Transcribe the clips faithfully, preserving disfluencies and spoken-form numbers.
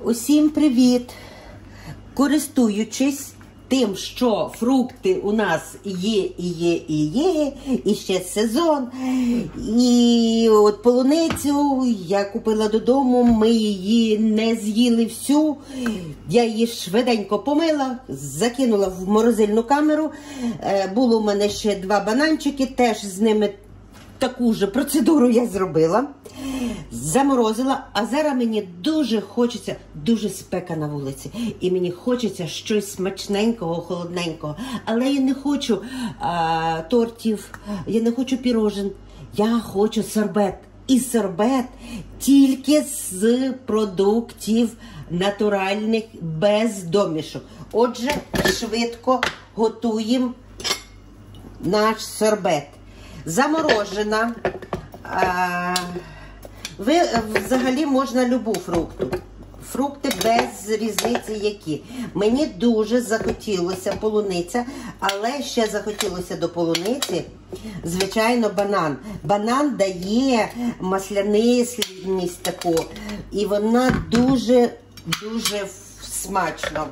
Усім привіт! Користуючись тим, що фрукти у нас є, і є, і є, і ще сезон. І от полуницю я купила додому, ми її не з'їли всю. Я її швиденько помила, закинула в морозильну камеру. Було у мене ще два бананчики, теж з ними таку ж процедуру я зробила. Заморозила, а зараз мені дуже хочеться, дуже спека на вулиці, і мені хочеться щось смачненького, холодненького. Але я не хочу а, тортів, я не хочу пірожен, я хочу сорбет. І сорбет тільки з продуктів натуральних, без домішок. Отже, швидко готуємо наш сорбет. Заморожена. А, ви взагалі можна любу фрукту. Фрукти без різниці які. Мені дуже захотілося полуниця, але ще захотілося до полуниці, звичайно, банан. Банан дає масляність таку, і вона дуже-дуже смачно.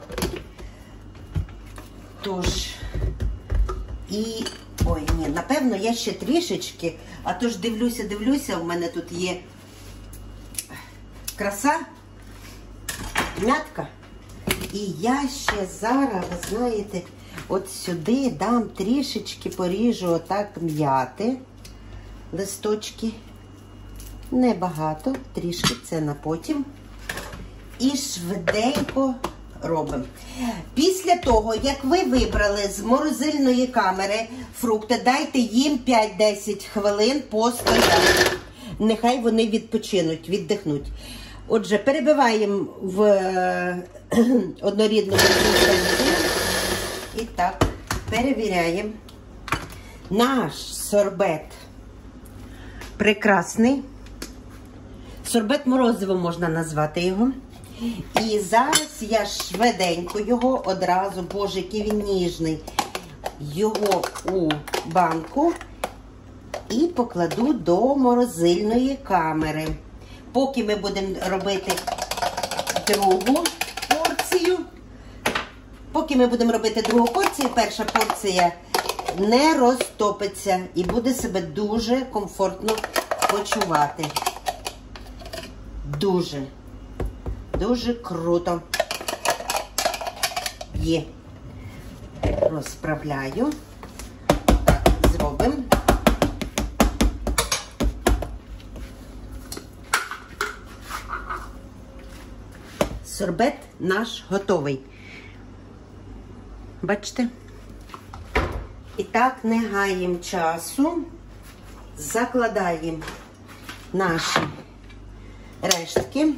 Тож, і... Ой, ні, напевно, я ще трішечки, а то ж дивлюся, дивлюся, у мене тут є краса, м'ятка. І я ще зараз, ви знаєте, от сюди дам трішечки, поріжу отак м'яти, листочки. Небагато, трішки, це на потім. І швиденько робимо. Після того, як ви вибрали з морозильної камери фрукти, дайте їм п'ять-десять хвилин постояти. Нехай вони відпочинуть, віддихнуть. Отже, перебиваємо в однорідному консистенції. І так, перевіряємо. Наш сорбет прекрасний. Сорбет морозиво можна назвати його. І зараз я швиденько його одразу, боже, який він ніжний, його у банку і покладу до морозильної камери. Поки ми будемо робити другу порцію, поки ми будемо робити другу порцію, перша порція не розтопиться і буде себе дуже комфортно почувати. Дуже. Дуже круто. Є. Розправляю. Так, зробимо. Сорбет наш готовий. Бачите? І так, не гаємо часу. Закладаємо наші рештки.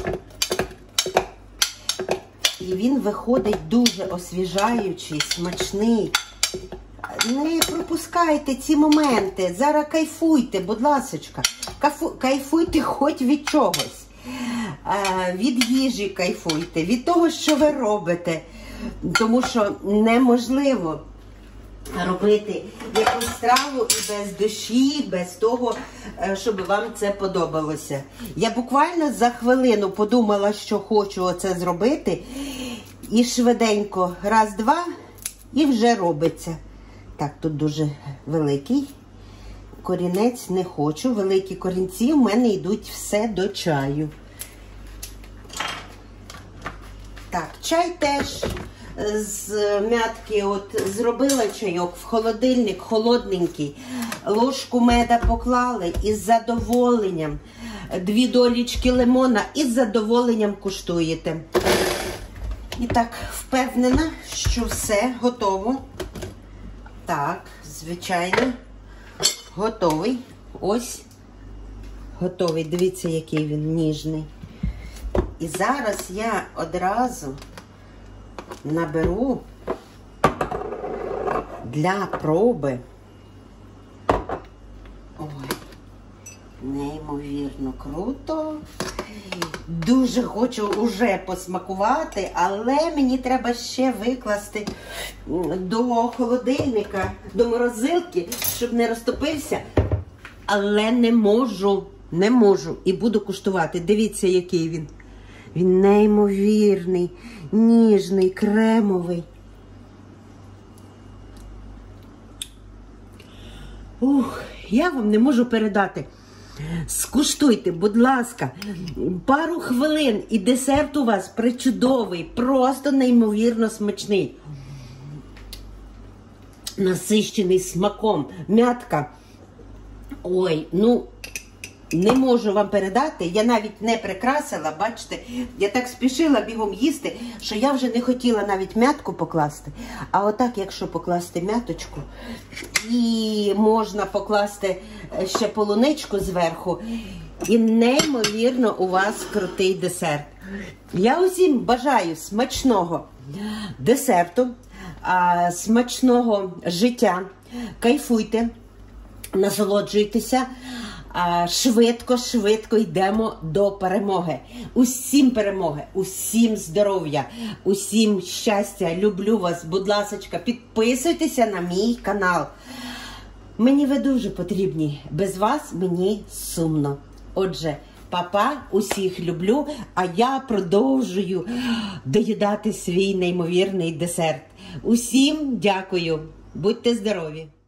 І він виходить дуже освіжаючий, смачний. Не пропускайте ці моменти. Зараз кайфуйте, будь ласочка. Кайфуйте хоч від чогось. Від їжі кайфуйте, від того, що ви робите. Тому що неможливо робити якусь страву і без душі, без того, щоб вам це подобалося. Я буквально за хвилину подумала, що хочу оце зробити, і швиденько раз-два, і вже робиться. Так, тут дуже великий корінець, не хочу. Великі корінці в мене йдуть все до чаю. Так, чай теж з м'ятки, от зробила чайок в холодильник, холодненький, ложку меда поклали і з задоволенням, дві долічки лимона і з задоволенням куштуєте. І так, впевнена, що все готово. Так, звичайно, готовий. Ось, готовий. Дивіться, який він ніжний. І зараз я одразу наберу для проби. Ой, неймовірно круто. Дуже хочу уже посмакувати, але мені треба ще викласти до холодильника, до морозилки, щоб не розтопився. Але не можу, не можу і буду куштувати. Дивіться, який він. Він неймовірний, ніжний, кремовий. Ух, я вам не можу передати. Скуштуйте, будь ласка, пару хвилин і десерт у вас причудовий, просто неймовірно смачний. Насищений смаком, м'ятка. Ой, ну, не можу вам передати, я навіть не прикрасила, бачите, я так спішила бігом їсти, що я вже не хотіла навіть м'ятку покласти. А отак, якщо покласти м'яточку, і можна покласти ще полуничку зверху, і неймовірно у вас крутий десерт. Я усім бажаю смачного десерту, смачного життя, кайфуйте, насолоджуйтеся. Швидко-швидко йдемо до перемоги. Усім перемоги, усім здоров'я, усім щастя. Люблю вас, будь ласочка, підписуйтеся на мій канал. Мені ви дуже потрібні. Без вас мені сумно. Отже, па-па, усіх люблю, а я продовжую доїдати свій неймовірний десерт. Усім дякую. Будьте здорові!